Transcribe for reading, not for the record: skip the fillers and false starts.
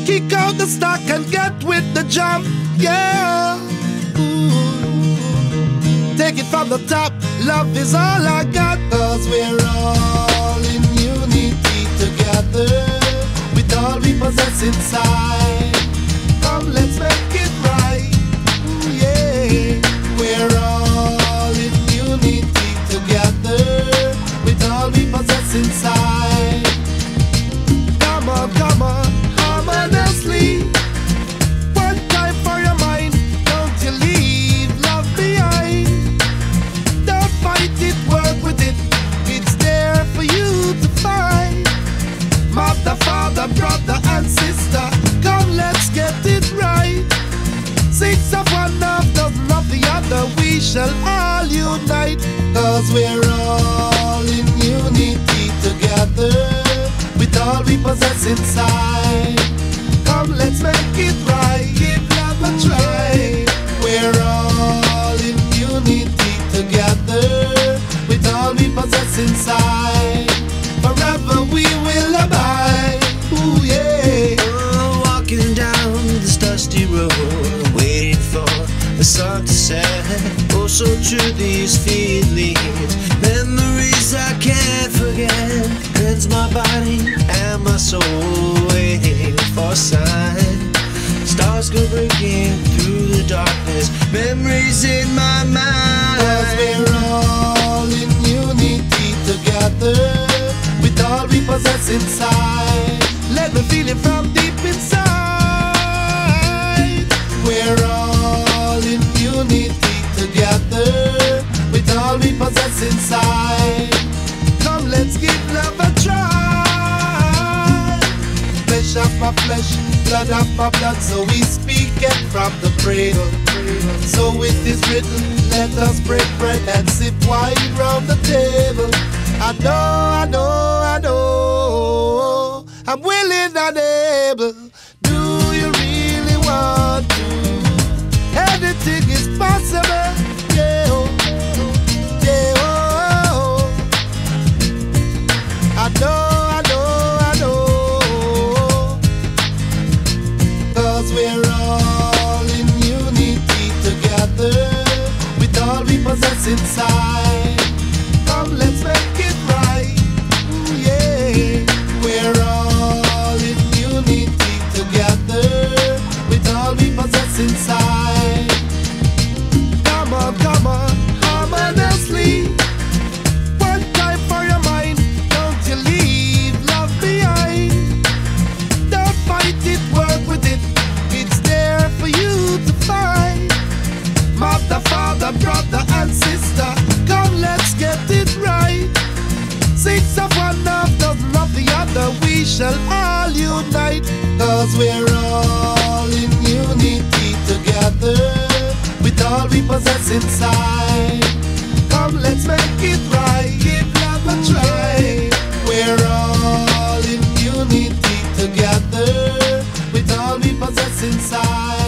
Kick out the stock and get with the jump, yeah. Ooh. Take it from the top, love is all I got. Cause we're all in unity together, with all we possess inside. Come, let's make it right, ooh, yeah. We're all in unity together, with all we possess inside. Come on, harmoniously. One time for your mind, don't you leave love behind. Don't fight it, work with it, it's there for you to find. Mother, father, brother and sister, come let's get it right. Six of one, half dozen of the other, we shall all unite. Cause we're all in unity together, with all we possess inside. Come, let's make it right, give love a try. We're all in unity together, with all we possess inside. Forever we will abide, ooh yeah. Oh, walking down this dusty road, waiting for the sun to set. Oh, so true these feelings, memories I can't forget. Cleanse my body and my soul, waiting for a sign. Stars go breaking through the darkness, memories in my mind. Cause we're all in unity together, with all we possess inside. Let me feel it from deep inside. We're all in unity together, with all we possess inside. Come, let's give love a try. Flesh of my flesh, blood of my blood, so we speak it from the cradle. So it is written, let us break bread and sip wine round the table. I know, I'm willing and able. Do you really want to? Anything is possible, yeah, oh, yeah, oh. I know. Cause we're all in unity together, with all we possess inside. Come, let's make it right, ooh, yeah. We're all in unity together, with all we possess inside. Come on, harmoniously. One time for your mind, don't you leave love behind. Don't fight it, work with it, it's there for you to find. Mother, father, brother and sister, come let's get it right. Six of one, half dozen of the other, we shall all unite. Cause we're all in unity together, with all we possess inside. Come, let's make it right, give love a try. We're all in unity together, with all we possess inside.